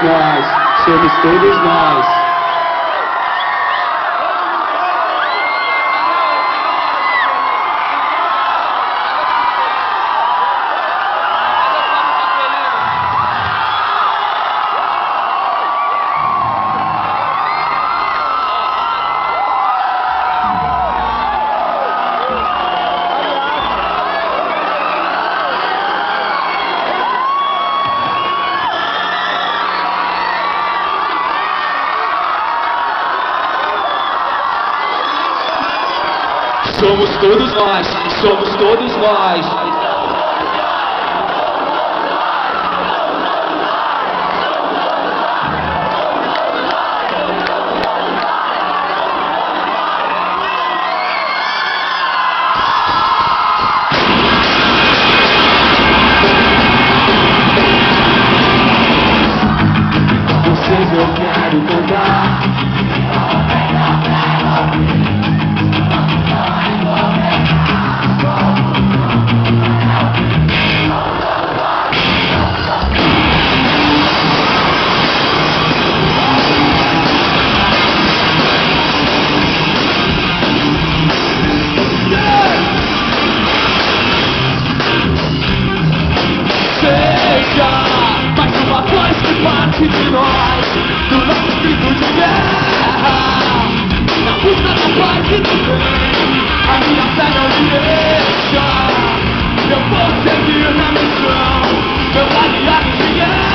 nós, somos todos nós. Somos todos nós, somos todos nós. Vocês eu quero cantar. Mais uma voz que parte de nós, do nosso grito de guerra, na busca da paz e do bem. A minha fé não me deixa, eu vou seguir na missão, meu aliado de guerra.